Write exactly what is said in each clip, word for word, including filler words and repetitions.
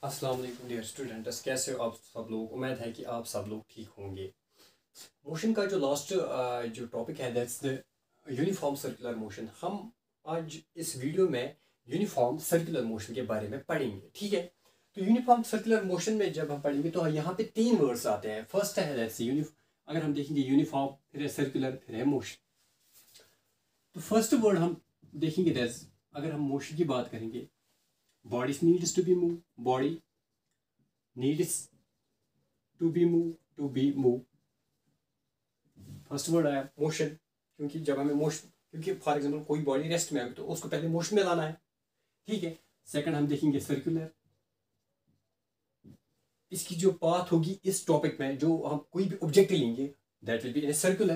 अस्सलाम वालेकुम dear students, कैसे हो आप सब लोग। उम्मीद है कि आप सब लोग ठीक होंगे। मोशन का जो लास्ट जो टॉपिक है that's the uniform circular motion. हम आज इस वीडियो में यूनिफॉर्म सर्कुलर मोशन के बारे में पढ़ेंगे, ठीक है। तो यूनिफॉर्म सर्कुलर मोशन में जब हम पढ़ेंगे तो यहाँ पे तीन वर्ड्स आते हैं। फर्स्ट है दैट्स यूनिफ अगर हम देखेंगे यूनिफॉर्म, फिर है सर्कुलर, फिर है मोशन। तो फर्स्ट वर्ड हम देखेंगे दैट्स, अगर हम मोशन की बात करेंगे, body needs to be moved, body needs to be moved, to be moved। First word आया मोशन, क्योंकि जब हमें मोशन, क्योंकि फॉर एग्जांपल कोई बॉडी रेस्ट में है तो उसको पहले मोशन में लाना है, ठीक है। सेकंड हम देखेंगे सर्कुलर। इसकी जो पाथ होगी इस टॉपिक में, जो हम कोई भी ऑब्जेक्ट लेंगे that will be in a circular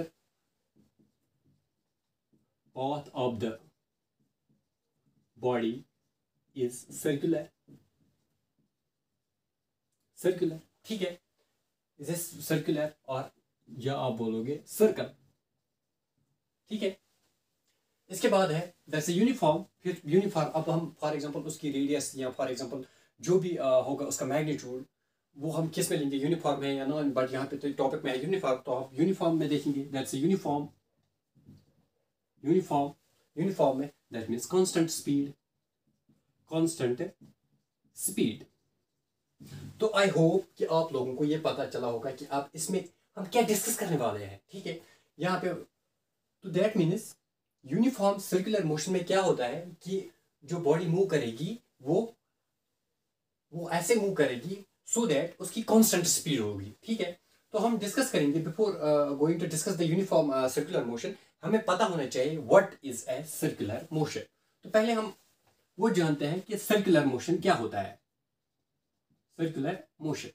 path of the body is circular, circular, ठीक है। इज सर्कुलर, और या आप बोलोगे सर्कल, ठीक है। इसके बाद है दैट्स यूनिफॉर्म। फिर यूनिफॉर्म, अब हम फॉर एग्जांपल उसकी रेडियस या फॉर एग्जांपल जो भी आ, होगा उसका मैग्नीट्यूड, वो हम किस में लेंगे, यूनिफॉर्म है या नॉन। बट यहाँ पे तो टॉपिक में है यूनिफॉर्म, तो आप यूनिफॉर्म में देखेंगे दैट्स यूनिफॉर्म। यूनिफॉर्म यूनिफॉर्म में that means constant speed, constant speed. तो आई होप कि आप लोगों को ये पता चला होगा कि आप इसमें हम क्या डिस्कस करने वाले हैं, ठीक है। यहाँ पे तो that means uniform circular motion में क्या होता है कि जो बॉडी मूव करेगी वो वो ऐसे मूव करेगी सो so दैट उसकी कांस्टेंट स्पीड होगी, ठीक है। तो हम डिस्कस करेंगे before going to discuss the uniform circular motion. हमें पता होना चाहिए what is a circular motion. तो पहले हम वो जानते हैं कि सर्कुलर मोशन क्या होता है। Circular motion,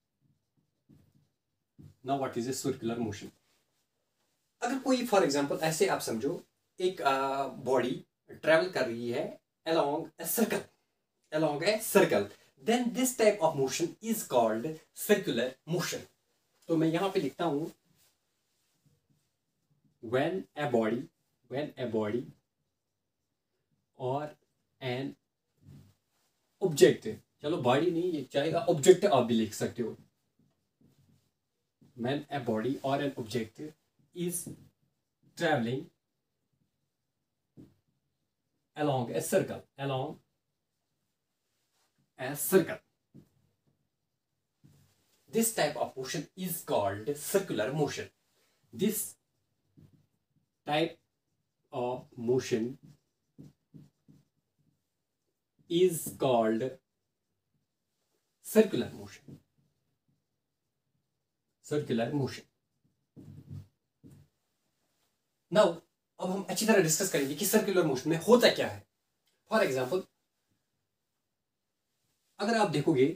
now what is a circular motion. अगर कोई फॉर एग्जांपल ऐसे आप समझो, एक बॉडी ट्रेवल कर रही है along a circle, along a circle, then this type of motion is called circular motion। तो मैं यहां पे लिखता हूं when a body when a body or an object, चलो बॉडी नहीं ये चाहेगा ऑब्जेक्ट आप भी लिख सकते हो। when a body or an object is traveling along a circle, along a circle, this type of motion is called circular motion। This type of motion is called circular motion, circular motion। Now अब हम अच्छी तरह discuss करेंगे कि circular motion में होता क्या है। फॉर एग्जांपल अगर आप देखोगे,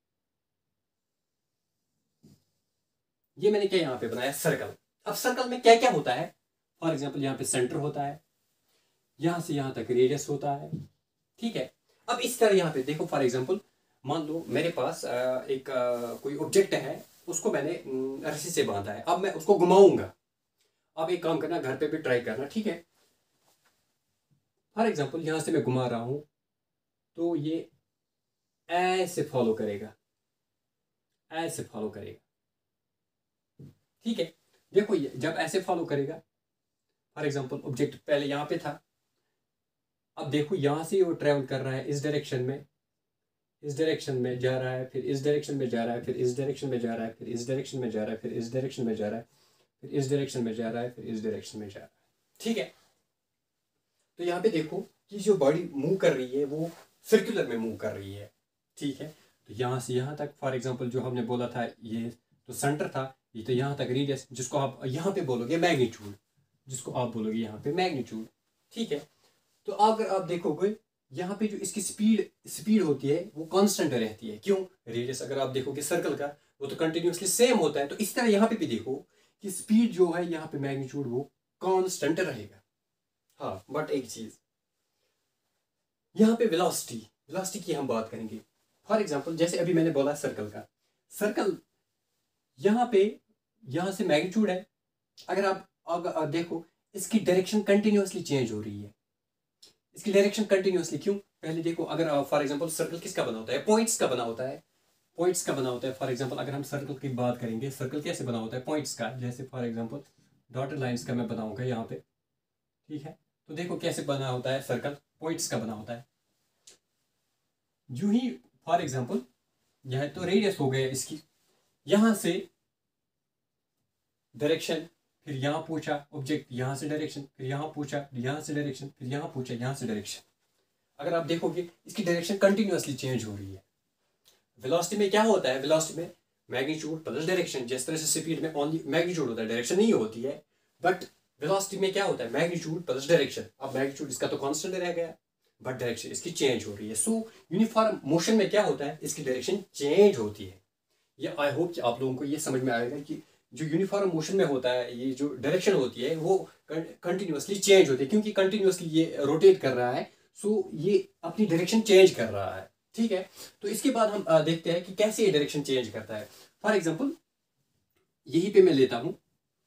ये मैंने क्या यहां पे बनाया सर्कल। अब सर्कल में क्या क्या होता है, फॉर एग्जांपल यहां पे सेंटर होता है, यहां से यहां तक रेडियस होता है, ठीक है। अब इस तरह यहां पे देखो, फॉर एग्जांपल मान लो मेरे पास एक कोई ऑब्जेक्ट है, उसको मैंने रस्सी से बांधा है। अब मैं उसको घुमाऊंगा। अब एक काम करना, घर पे भी ट्राई करना, ठीक है। फॉर एग्जांपल यहां से मैं घुमा रहा हूं तो ये ऐसे फॉलो करेगा, ऐसे फॉलो करेगा, ठीक है। देखो ये जब ऐसे फॉलो करेगा, फॉर एग्जांपल ऑब्जेक्ट पहले यहां पे था, अब देखो यहां से वो ट्रेवल कर रहा है इस डायरेक्शन में, इस डायरेक्शन में जा रहा है, फिर इस डायरेक्शन में जा रहा है, फिर इस डायरेक्शन में जा रहा है, फिर इस डायरेक्शन में जा रहा है, फिर इस डायरेक्शन में जा रहा है, फिर इस डायरेक्शन में जा रहा है, फिर इस डायरेक्शन में जा रहा है, ठीक है। तो यहाँ पे देखो कि जो बॉडी मूव कर रही है वो सर्कुलर में मूव कर रही है, ठीक है। तो यहाँ से यहाँ तक फॉर एग्जांपल जो हमने बोला था, ये तो सेंटर था, ये तो यहाँ तक रेडियस, जिसको आप यहाँ पे बोलोगे मैग्नीट्यूड, जिसको आप बोलोगे यहाँ पे मैग्नीट्यूड, ठीक है। तो अगर आप देखोगे यहाँ पे जो इसकी स्पीड स्पीड होती है वो कांस्टेंट रहती है। क्यों? रेडियस अगर आप देखोगे सर्कल का वो तो कंटिन्यूसली सेम होता है। तो इस तरह यहाँ पे भी देखो कि स्पीड जो है यहाँ पे मैग्नीट्यूड वो कांस्टेंट रहेगा। हाँ, बट एक चीज यहाँ पे वेलोसिटी, वेलोसिटी की हम बात करेंगे। फॉर एग्जांपल जैसे अभी मैंने बोला सर्कल का, सर्कल यहाँ पे यहाँ से मैग्नीट्यूड है। अगर आप अगर देखो इसकी डायरेक्शन कंटिन्यूसली चेंज हो रही है, इसकी डायरेक्शन कंटिन्यूसली, क्यों? पहले देखो, अगर फॉर एग्जांपल सर्कल किसका बना होता है, पॉइंट्स का बना होता है, पॉइंट्स का बना होता है। फॉर एग्जांपल अगर हम सर्कल की बात करेंगे, सर्कल कैसे बना होता है, पॉइंट्स का। जैसे फॉर एग्जांपल डॉटेड लाइंस का मैं बनाऊंगा यहाँ पे, ठीक है। तो देखो कैसे बना होता है सर्कल, पॉइंट्स का बना होता है। यूं ही फॉर एग्जांपल यह तो रेडियस हो गया इसकी, यहां से डायरेक्शन, फिर यहां पूछा ऑब्जेक्ट, यहां से डायरेक्शन, फिर यहां पूछा, यहां से डायरेक्शन, फिर यहां पूछा, यहां से डायरेक्शन। अगर आप देखोगे इसकी डायरेक्शन कंटिन्यूअसली चेंज हो रही है। वेलोसिटी में क्या होता है, वेलोसिटी में मैग्नीट्यूड प्लस डायरेक्शन। जिस तरह से स्पीड में ओनली मैग्नीट्यूड होता है, डायरेक्शन नहीं होती है, बट वेलोसिटी में क्या होता है, मैग्नीट्यूड प्लस डायरेक्शन। अब मैग्नीट्यूड इसका तो कांस्टेंट रह गया, बट डायरेक्शन इसकी चेंज हो रही है। सो यूनिफॉर्म मोशन में क्या होता है, इसकी डायरेक्शन चेंज होती है। ये आई होप कि आप लोगों को ये समझ में आएगा कि जो यूनिफॉर्म मोशन में होता है, ये जो डायरेक्शन होती है वो कंटिन्यूअसली चेंज होती है, क्योंकि कंटिन्यूअसली ये रोटेट कर रहा है। सो ये अपनी डायरेक्शन चेंज कर रहा है, ठीक है। तो इसके बाद हम देखते हैं कि कैसे ये डायरेक्शन चेंज करता है। फॉर एग्जांपल यहीं पे मैं लेता हूं,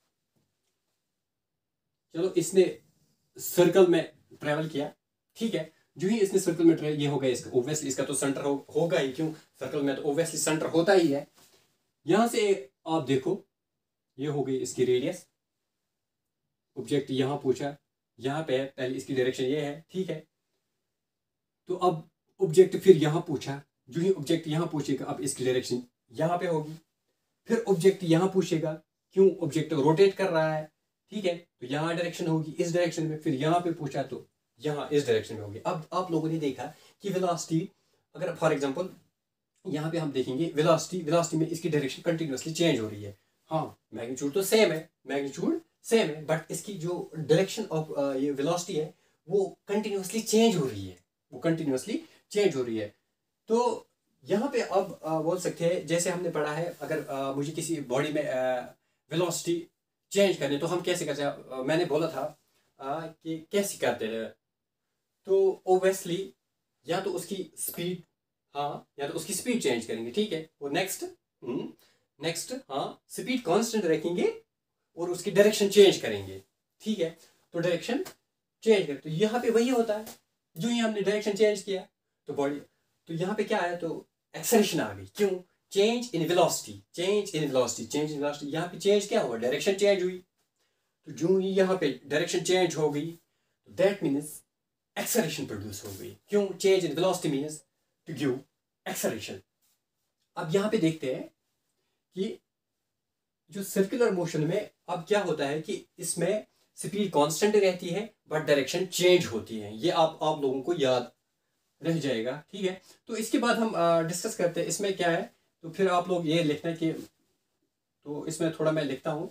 चलो इसने सर्कल में ट्रेवल किया, ठीक है। जो ही इसने सर्कल में ट्रेवल, ये हो गया इसका, ओब्वियसली इसका तो सेंटर हो, होगा ही, क्यों, सर्कल में तो ओब्वियसली सेंटर होता ही है। यहां से आप देखो, ये हो गई इसकी रेडियस, ऑब्जेक्ट यहां पूछा, यहां पे पहले इसकी डायरेक्शन ये है, ठीक है। तो अब ऑब्जेक्ट फिर यहां पूछा, जो ही ऑब्जेक्ट यहां पूछेगा, अब इसकी डायरेक्शन यहां पे होगी। फिर ऑब्जेक्ट यहां पूछेगा, क्यों, ऑब्जेक्ट रोटेट कर रहा है, ठीक है, तो यहां डायरेक्शन होगी इस डायरेक्शन में। फिर यहां पे पूछा तो यहां इस डायरेक्शन में होगी। अब आप लोगों ने देखा कि वेलोसिटी, अगर फॉर एग्जांपल यहाँ पे हम देखेंगे वेलोसिटी, वेलोसिटी में इसकी डायरेक्शन कंटिन्यूअसली चेंज हो रही है। हाँ, मैग्नीट्यूड तो सेम है, मैग्नीट्यूड सेम है, बट इसकी जो डायरेक्शन ऑफ ये वेलोसिटी है वो कंटिन्यूअसली चेंज हो रही है, वो कंटिन्यूअसली चेंज हो रही है। तो यहाँ पे अब आ, बोल सकते हैं, जैसे हमने पढ़ा है, अगर आ, मुझे किसी बॉडी में वेलोसिटी चेंज करनी तो हम कैसे करते हैं, मैंने बोला था आ, कि कैसे करते हैं। तो ओब्वियसली या तो उसकी स्पीड, हाँ, या तो उसकी स्पीड चेंज करेंगे, ठीक है। और नेक्स्ट नेक्स्ट हाँ, स्पीड कांस्टेंट रखेंगे और उसकी डायरेक्शन चेंज करेंगे, ठीक है। तो डायरेक्शन चेंज कर, तो यहाँ पे वही होता है, जो ही हमने डायरेक्शन चेंज किया तो बॉडी, तो यहाँ पे क्या आया, तो एक्सेलरेशन आ गई। क्यों, change in velocity, change in velocity, change in velocity. यहाँ पे चेंज क्या हुआ, डायरेक्शन चेंज हुई। तो जो ही यहाँ पे डायरेक्शन चेंज हो गई, तो दैट मीन्स एक्सेलरेशन प्रोड्यूस हो गई। क्यों, change in velocity means to give acceleration. अब यहाँ पे देखते हैं कि जो सर्कुलर मोशन में अब क्या होता है कि इसमें स्पीड कांस्टेंट रहती है बट डायरेक्शन चेंज होती है। ये आप आप लोगों को याद रह जाएगा, ठीक है। तो इसके बाद हम डिस्कस करते हैं इसमें क्या है। तो फिर आप लोग ये लिखना कि, तो इसमें थोड़ा मैं लिखता हूं,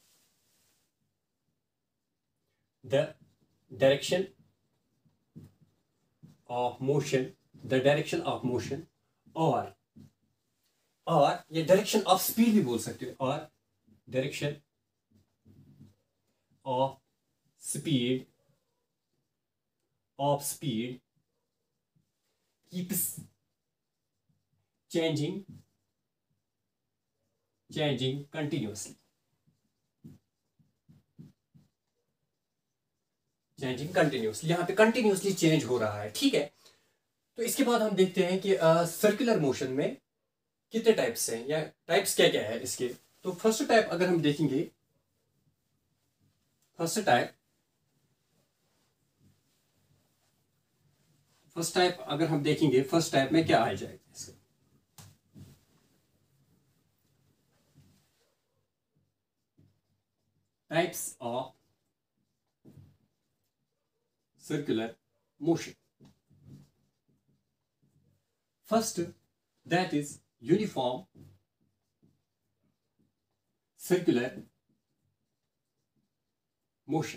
the direction of motion, the direction of motion, और और ये डायरेक्शन ऑफ स्पीड भी बोल सकते हो, और direction of speed of speed keeps changing changing continuously, changing continuously, यहाँ पे कंटिन्यूसली चेंज हो रहा है, ठीक है। तो इसके बाद हम देखते हैं कि सर्कुलर मोशन में कितने टाइप्स हैं, या टाइप्स क्या क्या है इसके। तो फर्स्ट टाइप अगर हम देखेंगे, फर्स्ट टाइप फर्स्ट टाइप अगर हम देखेंगे, फर्स्ट टाइप में क्या आ जाएगा इसका, types of circular motion. First, that is uniform circular motion.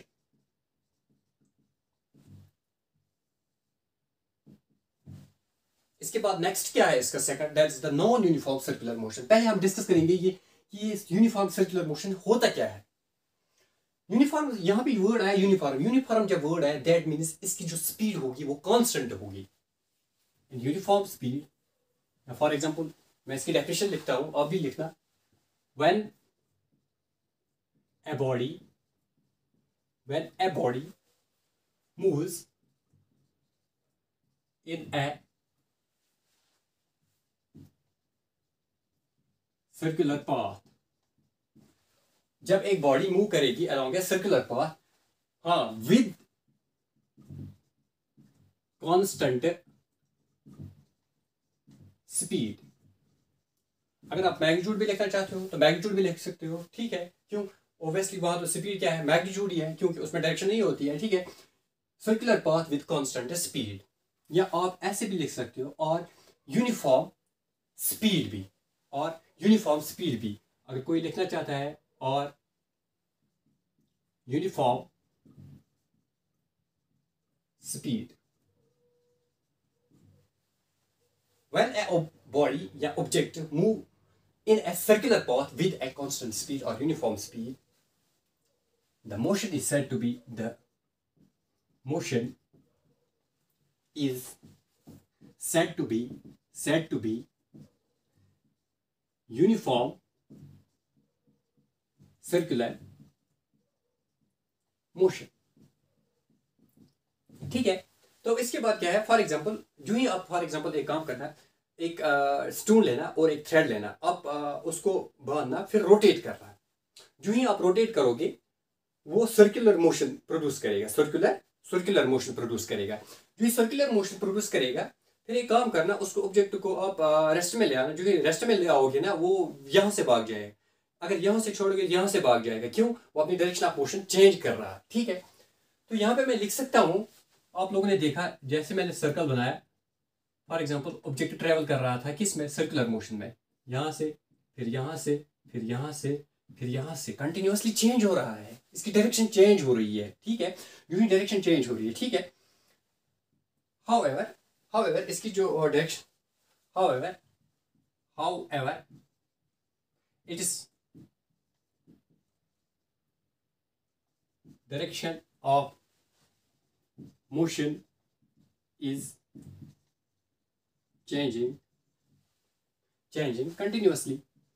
इसके बाद नेक्स्ट क्या है इसका second, that is the non uniform circular motion. पहले हम डिस्कस करेंगे ये कि ये यूनिफॉर्म सर्कुलर मोशन होता क्या है। यूनिफॉर्म, यहाँ पे वर्ड आया यूनिफॉर्म, यूनिफॉर्म जब वर्ड आया दैट मीन्स इसकी जो स्पीड होगी वो कांस्टेंट होगी। यूनिफॉर्म स्पीड, फॉर एग्जांपल मैं इसकी डेफिनेशन लिखता हूं, आप भी लिखना। When a body when a body moves in a circular path, जब एक बॉडी मूव करेगी अलोंग ए सर्कुलर पाथ, हाँ, विद कांस्टेंट स्पीड। अगर आप मैग्नीट्यूड भी लिखना चाहते हो तो मैग्नीट्यूड भी लिख सकते हो, ठीक है। क्यों? ऑब्वियसली वहां तो स्पीड क्या है, मैग्नीट्यूड ही है, क्योंकि उसमें डायरेक्शन नहीं होती है, ठीक है। Circular path with constant speed, या आप ऐसे भी लिख सकते हो, और यूनिफॉर्म स्पीड भी, और यूनिफॉर्म स्पीड भी अगर कोई लिखना चाहता है, और uniform speed. When a body या object move in a circular path with a constant speed or uniform speed, the motion is said to be the motion is said to be said to be uniform circular motion, ठीक है। तो इसके बाद क्या है, for example जो ही आप for example एक काम करना, एक स्टूल लेना और एक थ्रेड लेना, आप आ, उसको बांधना, फिर रोटेट करना। जो ही आप रोटेट करोगे वो सर्कुलर मोशन प्रोड्यूस करेगा, सर्कुलर सर्कुलर मोशन प्रोड्यूस करेगा। जो ही सर्कुलर मोशन प्रोड्यूस करेगा, फिर एक काम करना, उसको ऑब्जेक्ट को आप रेस्ट में ले आना। जो ही रेस्ट में ले आओगे ना, वो यहाँ से भाग जाएगा। अगर यहाँ से छोड़ोगे यहाँ से भाग जाएगा। क्यों? वो अपनी डायरेक्शन ऑफ मोशन चेंज कर रहा है, ठीक है। तो यहाँ पे मैं लिख सकता हूँ, आप लोगों ने देखा जैसे मैंने सर्कल बनाया, फॉर एग्जांपल ऑब्जेक्ट ट्रेवल कर रहा था किस में, सर्कुलर मोशन में, यहाँ से फिर यहाँ से फिर यहाँ से फिर यहाँ से, कंटिन्यूअसली चेंज हो रहा है, इसकी डायरेक्शन चेंज हो रही है, ठीक है। यूं ही डायरेक्शन चेंज हो रही है, ठीक है। हाउएवर हाउएवर इसकी जो डायरेक्शन, however however it is direction of motion is changing changing continuously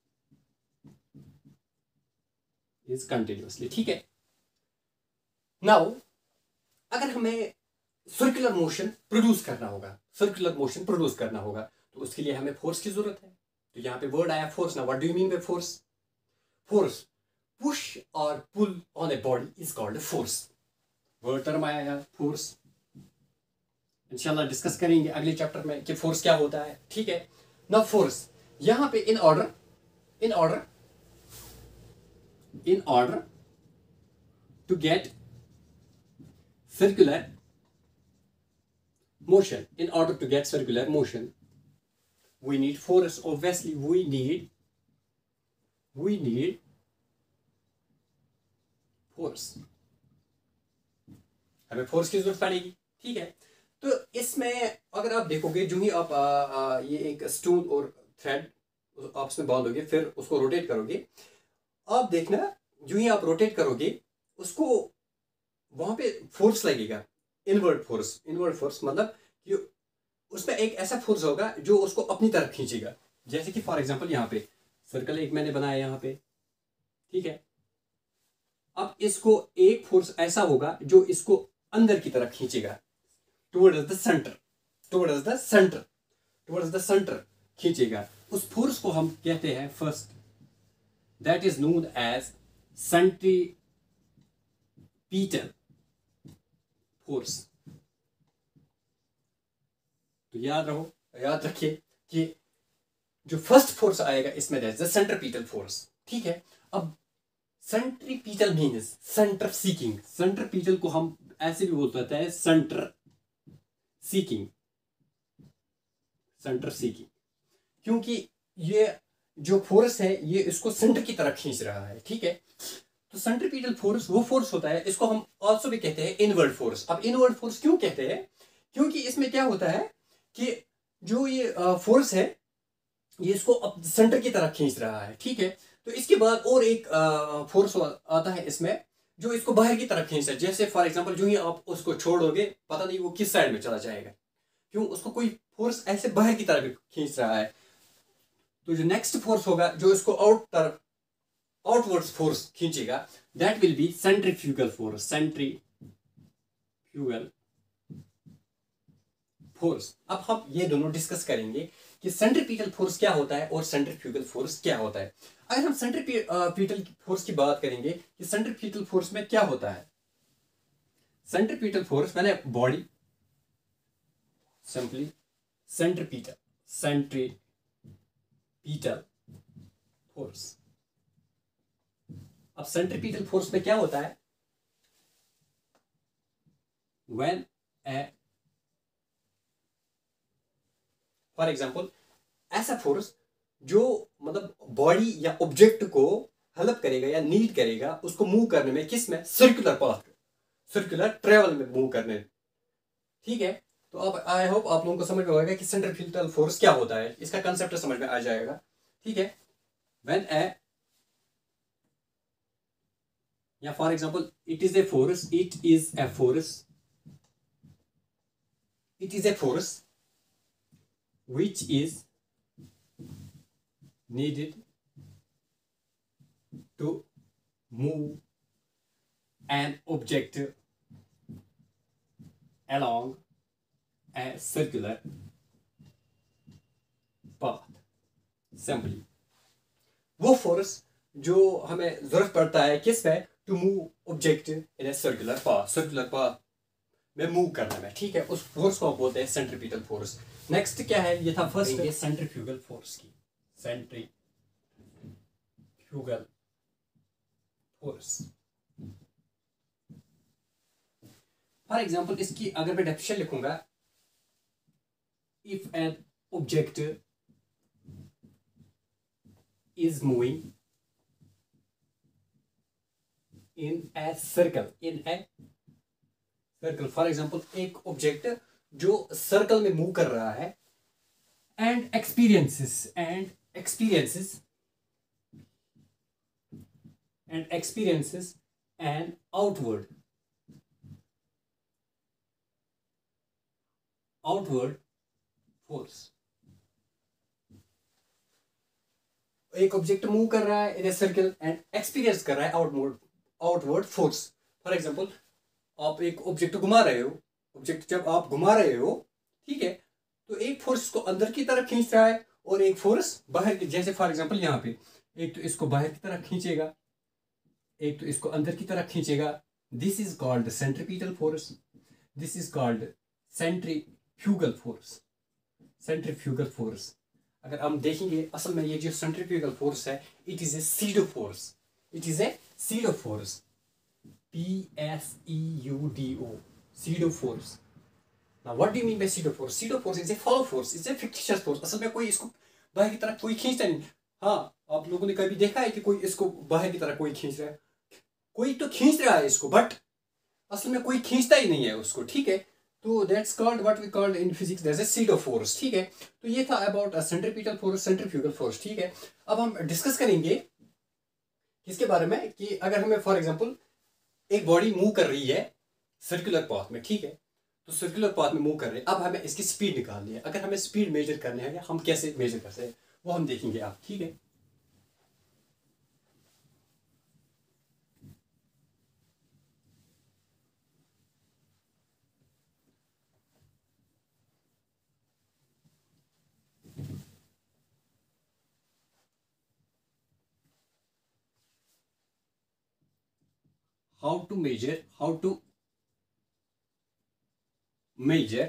is continuously, ठीक है। नाउ अगर हमें सर्कुलर मोशन प्रोड्यूस करना होगा, सर्कुलर मोशन प्रोड्यूस करना होगा तो उसके लिए हमें फोर्स की जरूरत है। तो यहाँ पे वर्ड आया फोर्स। ना what do you mean by force? Force, push और pull on a body is called force. Word term आया है फोर्स, इंशाल्लाह डिस्कस करेंगे अगले चैप्टर में कि फोर्स क्या होता है, ठीक है ना। फोर्स यहां पे in order in order in order to get circular motion, in order to get circular motion we need force. Obviously we need we need force, हमें फोर्स की जरूरत पड़ेगी, ठीक है। तो इसमें अगर आप देखोगे, जो ही आप आ, आ, ये एक स्टूल और थ्रेड आपस में बांधोगे, फिर उसको रोटेट करोगे, आप देखना जो ही आप रोटेट करोगे उसको वहां पे फोर्स लगेगा, इनवर्ड फोर्स। इनवर्ड फोर्स मतलब कि उसमें एक ऐसा फोर्स होगा जो उसको अपनी तरफ खींचेगा। जैसे कि फॉर एग्जांपल यहाँ पे सर्कल एक मैंने बनाया यहाँ पे, ठीक है। अब इसको एक फोर्स ऐसा होगा जो इसको अंदर की तरफ खींचेगा, towards the centre, towards the centre, towards the centre खींचेगा। उस फोर्स को हम कहते हैं first, that is known as centripetal force. तो याद रहो, याद रखिए कि जो फर्स्ट फोर्स आएगा इसमें that is the centripetal force, ठीक है। अब centripetal means centre seeking. Centripetal को हम ऐसे भी बोल सकते हैं सेंटर सीकिंग, सेंटर सीकिंग, क्योंकि ये जो फोर्स है ये इसको सेंटर की तरफ खींच रहा है, ठीक है। तो सेंट्रीपीटल फोर्स वो फोर्स होता है, इसको हम आल्सो भी कहते हैं इनवर्ड फोर्स। अब इनवर्ड फोर्स क्यों कहते हैं? क्योंकि इसमें क्या होता है कि जो ये फोर्स है ये इसको अब सेंटर की तरफ खींच रहा है, ठीक है। तो इसके बाद और एक फोर्स आता है इसमें जो इसको बाहर की तरफ खींचता है। जैसे फॉर एग्जांपल जो ही आप उसको छोड़ोगे, पता नहीं वो किस साइड में चला जाएगा, क्यों? उसको कोई फोर्स ऐसे बाहर की तरफ खींच रहा है। तो जो नेक्स्ट फोर्स होगा जो इसको आउट तरफ, आउटवर्ड्स फोर्स खींचेगा, that will be centrifugal force. Centrifugal force. अब हम ये दोनों डिस्कस करेंगे कि सेंट्रीपिटल फोर्स क्या होता है और सेंट्रीफ्यूगल फोर्स क्या होता है। अगर हम सेंट्रीपिटल फोर्स की बात करेंगे कि सेंट्रीपिटल फोर्स में क्या होता है। सेंट्रीपिटल फोर्स मैंने body simply centripetal centripetal force. अब सेंट्रीपिटल फोर्स में क्या होता है, व्हेन ए फॉर एग्जांपल ऐसा फोर्स जो मतलब बॉडी या ऑब्जेक्ट को हेल्प करेगा या नीड करेगा उसको मूव करने में, किस में, सर्कुलर पाथ, सर्कुलर ट्रेवल में मूव करने। ठीक है, तो अब आई होप आप लोगों को समझ में आएगा कि सेंट्रीपिटल फोर्स क्या होता है, इसका कंसेप्ट समझ में आ जाएगा। ठीक है, व्हेन ए या for example it is a force, it is a force it is a force which is needed to move an object along a circular path. Simply वो फोर्स जो हमें जरूरत पड़ता है किस पे, to move object in a circular path, circular path में move करने में। ठीक है, उस फोर्स को बोलते हैं सेंट्रीपिटल फोर्स। नेक्स्ट क्या है, ये था फर्स्ट ये सेंट्रीफ्यूगल फोर्स की, सेंट्रीफ्यूगल फोर्स। फॉर एग्जांपल इसकी अगर मैं डेफिनेशन लिखूंगा, if an object is moving in a circle, in a circle, for example एक ऑब्जेक्ट जो सर्कल में मूव कर रहा है, and experiences and experiences and experiences and outward outward force. एक ऑब्जेक्ट मूव कर रहा है in a circle and experience कर रहा है outward outward force. For example आप एक ऑब्जेक्ट घुमा रहे हो, ऑब्जेक्ट जब आप घुमा रहे हो, ठीक है, तो एक फोर्स इसको अंदर की तरफ खींच रहा है और एक फोर्स बाहर की, जैसे फॉर एग्जांपल यहाँ पे एक तो इसको बाहर की तरफ खींचेगा, एक तो इसको अंदर की तरफ खींचेगा। This is called centripetal force, this is called centrifugal force, centrifugal force. अगर हम देखेंगे असल में ये जो सेंट्रीफ्यूगल फोर्स है, it is a pseudo force, it is a pseudo force, P S E U D O, pseudo force. Now what do you mean by pseudo force? Pseudo force is a follow force, it's a fictitious force. असल में कोई इसको बाहर की तरफ कोई खींचता नहीं। हाँ, आप लोगों ने कभी देखा है कि कोई इसको बाहर की तरफ कोई खींच रहा है, कोई तो खींच रहा है इसको, बट असल में कोई खींचता ही नहीं है उसको। ठीक है, तो that's called what we called in physics that's a pseudo force। ठीक है, तो ये था about a centripetal force, centrifugal force. ठीक है, अब हम डिस्कस करेंगे किसके बारे में कि अगर हमें फॉर एग्जांपल एक बॉडी मूव कर रही है सर्कुलर पाथ में, ठीक है, तो सर्कुलर पाथ में मूव कर रहे हैं, अब हमें इसकी स्पीड निकालनी है। अगर हमें स्पीड मेजर करनी है, हम कैसे मेजर करते हैं वो हम देखेंगे आप। ठीक है, how to measure how to measure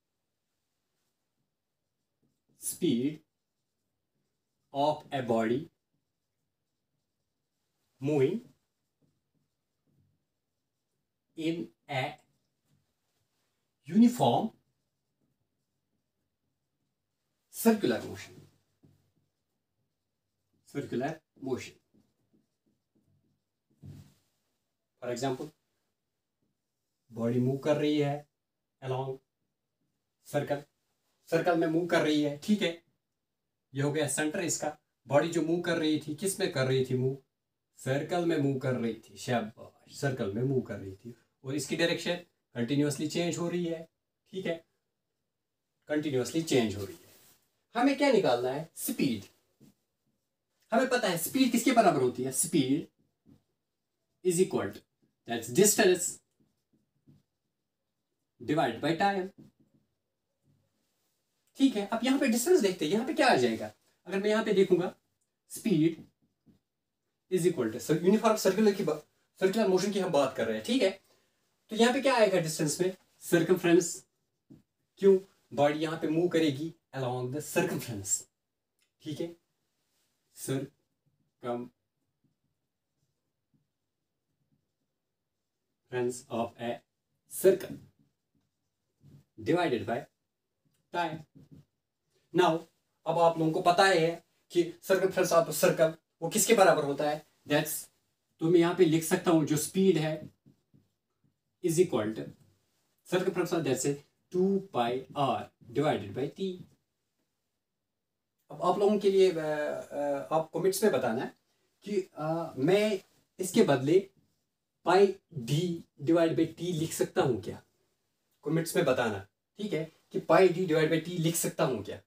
speed of a body moving in a uniform circular motion, circular motion। For example body move कर रही है अलोंग सर्कल, सर्कल में मूव कर रही है। ठीक है, ये हो गया सेंटर इसका। बॉडी जो मूव कर रही थी किस में कर रही थी मूव, सर्कल में मूव कर रही थी, शाबाश, सर्कल में मूव कर रही थी, और इसकी डायरेक्शन कंटिन्यूअसली चेंज हो रही है। ठीक है, कंटिन्यूअसली चेंज हो रही है। हमें क्या निकालना है, स्पीड। हमें पता है स्पीड किसके बराबर होती है, speed is equal to that's distance divide by time. ठीक है, अब यहाँ पे डिस्टेंस देखते हैं, यहाँ पे क्या आ जाएगा। अगर मैं यहाँ पे देखूंगा speed is equal to uniform circular की सर्कुलर मोशन की हम बात कर रहे हैं, ठीक है। तो यहाँ पे क्या आएगा डिस्टेंस में, सर्कमफ्रेंस। क्यों, बॉडी यहाँ पे मूव करेगी अलोंग द सर्कमफ्रेंस, ठीक है, circumference of a circle divided by time. Now अब आप लोगों को पता है कि सर्कमफ्रेंस ऑफ सर्कल वो किसके बराबर होता है, दैट्स, तो मैं यहाँ पे लिख सकता हूँ जो स्पीड है is equal to circumference of that's two pi r divided by t. अब आप लोगों के लिए आप कमेंट्स में बताना है कि आ, मैं इसके बदले pi d divide by t लिख सकता हूँ क्या, कमेंट्स में बताना, ठीक है, कि pi d divide by t लिख सकता हूँ क्या।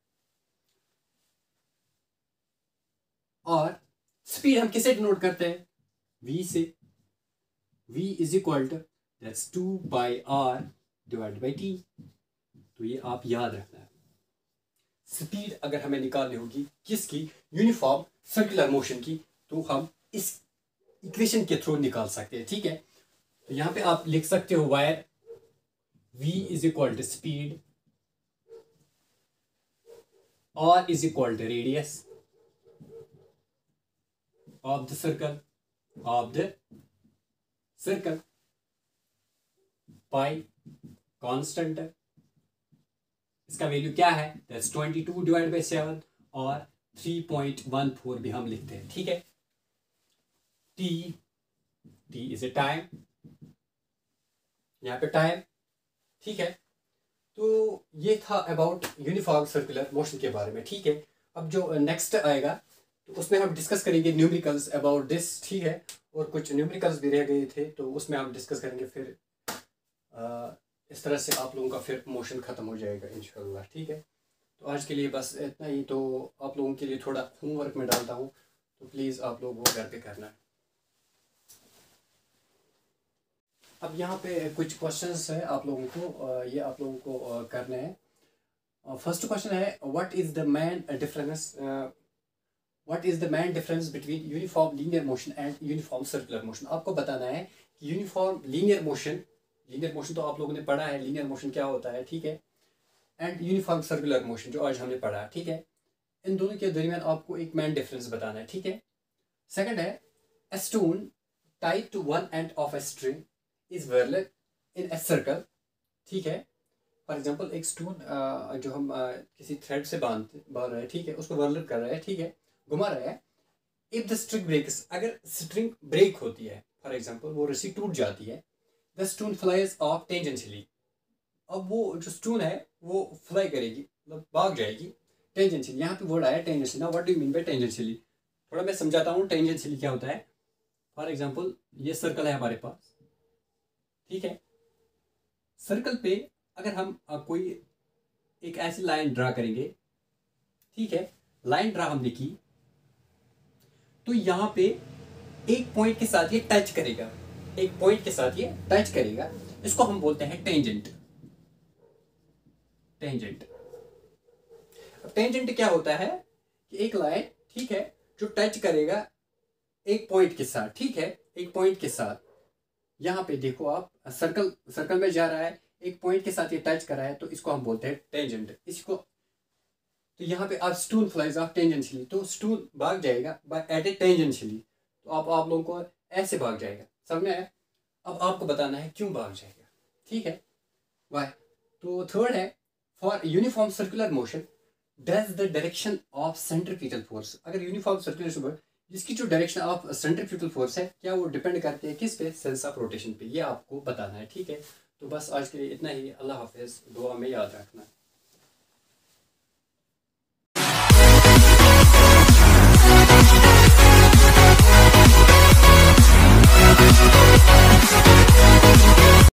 और स्पीड हम किसे डिनोट करते हैं, v से, v is equal to that's two by r divide by t. तो ये आप याद रखना है, स्पीड अगर हमें निकालनी होगी किसकी, यूनिफॉर्म सर्कुलर मोशन की, तो हम इस इक्वेशन के थ्रू निकाल सकते हैं, ठीक है। तो यहाँ पे आप लिख सकते हो where v is equal to speed, r is equal to radius of the circle of the circle, pi constant है, इसका वैल्यू क्या है, that's twenty two divide by seven, और थ्री पॉइंट वन फोर भी हम लिखते हैं, ठीक है। t t is a time, यहाँ पे टाइम, ठीक है। तो ये था अबाउट यूनिफॉर्म सर्कुलर मोशन के बारे में, ठीक है। अब जो नेक्स्ट आएगा तो उसमें हम डिस्कस करेंगे न्यूमेरिकल्स अबाउट दिस, ठीक है, और कुछ न्यूमेरिकल्स भी रह गए थे तो उसमें हम डिस्कस करेंगे। फिर आ, इस तरह से आप लोगों का फिर मोशन ख़त्म हो जाएगा इंशाल्लाह, ठीक है। तो आज के लिए बस इतना ही। तो आप लोगों के लिए थोड़ा होमवर्क में डालता हूँ, तो प्लीज़ आप लोग वो घर पे करना है। अब यहाँ पे कुछ क्वेश्चंस है आप लोगों को, ये आप लोगों को करने हैं। फर्स्ट क्वेश्चन है, what is the main difference what is the main difference between uniform linear motion and uniform circular motion. आपको बताना है कि uniform linear motion, linear motion तो आप लोगों ने पढ़ा है, लीनियर मोशन क्या होता है, ठीक है, एंड यूनिफॉर्म सर्कुलर मोशन जो आज हमने पढ़ा, ठीक है। इन दोनों के दरमियान आपको एक मेन डिफरेंस बताना है, ठीक है। सेकंड है, a stone tied to one end of a string is whirled in a circle, ठीक है। फॉर एग्जाम्पल एक स्टोन जो हम uh, किसी थ्रेड से बांध बांध रहे हैं, ठीक है, उसको वर्लर कर रहे हैं, ठीक है, घुमा रहा है। इफ द स्ट्रिंग ब्रेक्स, अगर स्ट्रिंग ब्रेक होती है, फॉर एग्जाम्पल वो रस्सी टूट जाती है, the stone flies off tangentially, अब वो जो स्टोन है वो फ्लाई करेगी, मतलब भाग जाएगी टेंजेंशियली। यहाँ पे वर्ड आया tangentially. Now what do you mean by tangentially, थोड़ा मैं समझाता हूँ टेंजेंशियली क्या होता है। फॉर एग्जाम्पल ये सर्कल है हमारे पास, ठीक है, सर्कल पे अगर हम आ, कोई एक ऐसी लाइन ड्रा करेंगे, ठीक है, लाइन ड्रा हमने की, तो यहाँ पे एक पॉइंट के साथ ये टच करेगा, एक पॉइंट के साथ ये टच करेगा, इसको हम बोलते हैं टेंजेंट। टेंजेंट अब टेंजेंट क्या होता है कि एक लाइन, ठीक है, जो टच करेगा एक पॉइंट के साथ, ठीक है, एक पॉइंट के साथ। यहाँ पे देखो आप, सर्कल सर्कल में जा रहा है, एक पॉइंट के साथ ये टच कर रहा है, तो इसको हम बोलते हैं टेंजेंट। इसको तो यहाँ पे आप स्टोन फ्लाइज ऑफ टेंजेंशियली, तो स्टोन भाग जाएगा बाय एट ए टेंजेंशियली, तो आप आप लोगों को ऐसे भाग जाएगा, समझ में आया। अब आपको बताना है क्यों भाग जाएगा, ठीक है, वाई। तो थर्ड है, for uniform circular motion does the direction of centrifugal force, अगर यूनिफॉर्म सर्कुलर जिसकी जो डायरेक्शन ऑफ सेंट्रीफ्यूगल फोर्स है, क्या वो डिपेंड करते हैं किस पे, सेंस ऑफ रोटेशन पे, ये आपको बताना है, ठीक है। तो बस आज के लिए इतना ही। अल्लाह हाफिज़, दुआ में याद रखना।